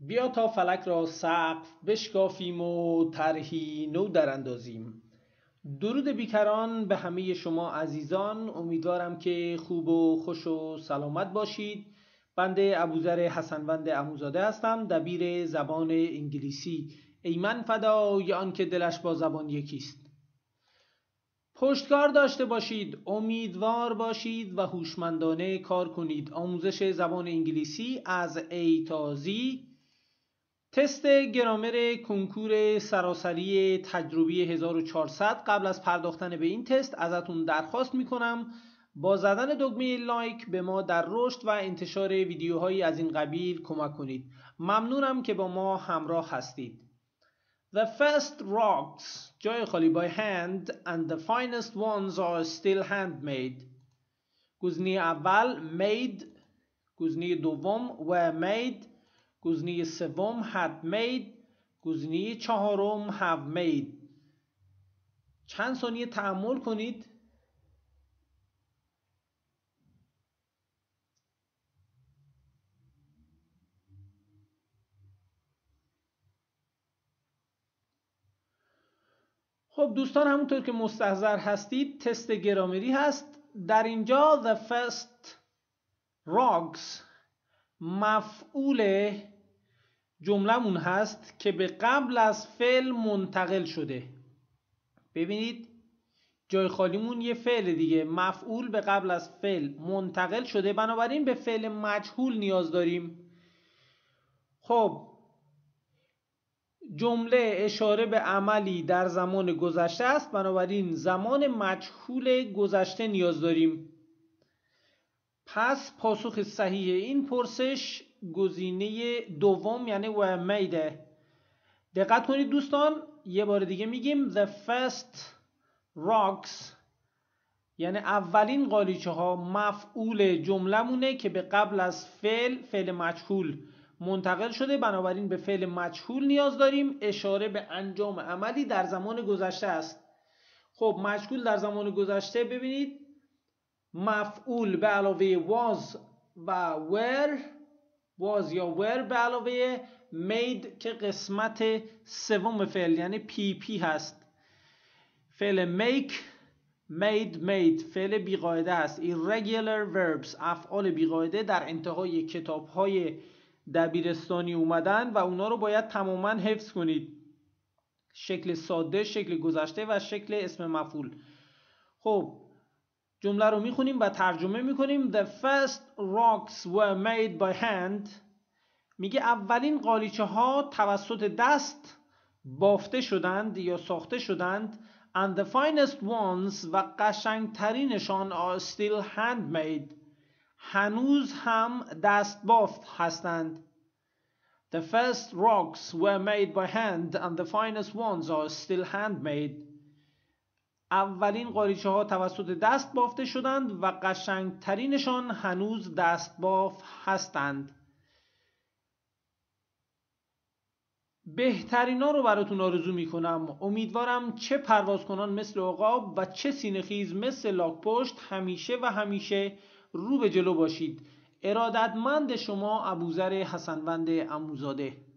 بیا تا فلک را سقف بشکافیم و طرحی نو در اندازیم. درود بیکران به همه شما عزیزان، امیدوارم که خوب و خوش و سلامت باشید. بنده ابوذر حسنوند عموزاده هستم، دبیر زبان انگلیسی. ای من فدای آن که دلش با زبان یکیست. پشتکار داشته باشید، امیدوار باشید و هوشمندانه کار کنید. آموزش زبان انگلیسی از A تا Z. تست گرامر کنکور سراسری تجربی 1400. قبل از پرداختن به این تست ازتون درخواست میکنم با زدن دکمه لایک به ما در رشد و انتشار ویدیوهایی از این قبیل کمک کنید. ممنونم که با ما همراه هستید. The first rocks جای خالی by hand and the finest ones are still handmade. گزینه اول made، گزینه دوم were made، گزینه سوم had made، گزینه چهارم have made. چند ثانیه تأمل کنید. خب دوستان، همونطور که مستحضر هستید تست گرامری هست. در اینجا the first rocks مفعول جملمون هست که به قبل از فعل منتقل شده. ببینید جای خالیمون یه فعل دیگه، مفعول به قبل از فعل منتقل شده، بنابراین به فعل مجهول نیاز داریم. خب جمله اشاره به عملی در زمان گذشته است، بنابراین زمان مجهول گذشته نیاز داریم. پس پاسخ صحیح این پرسش گزینه دوم یعنی were made. دقت کنید دوستان، یه بار دیگه میگیم the first rocks یعنی اولین قالیچه ها مفعول جملمونه که به قبل از فعل مجهول منتقل شده، بنابراین به فعل مجهول نیاز داریم. اشاره به انجام عملی در زمان گذشته است. خب مجهول در زمان گذشته ببینید مفعول به علاوه was و were، was یا were به علاوه made که قسمت سوم فعل یعنی PP هست. فعل make، made فعل بیقاعده است. irregular verbs افعال بیقاعده در انتهای کتاب‌های دبیرستانی اومدن و اونا رو باید تماما حفظ کنید. شکل ساده، شکل گذشته و شکل اسم مفعول. خب جمله رو میخونیم و ترجمه میکنیم. The first rocks were made by hand. میگه اولین قالیچه ها توسط دست بافته شدند یا ساخته شدند. And the finest ones و قشنگترینشان are still handmade. هنوز هم دست بافت هستند. The first rocks were made by hand and the finest ones are still handmade. اولین قالیچه ها توسط دست بافته شدند و قشنگترینشان هنوز دست باف هستند. بهترینا رو براتون آرزو میکنم. امیدوارم چه پرواز کنان مثل عقاب و چه سینه‌خیز مثل لاک‌پشت همیشه و همیشه رو به جلو باشید. ارادتمند شما ابوذر حسنوند عموزاده.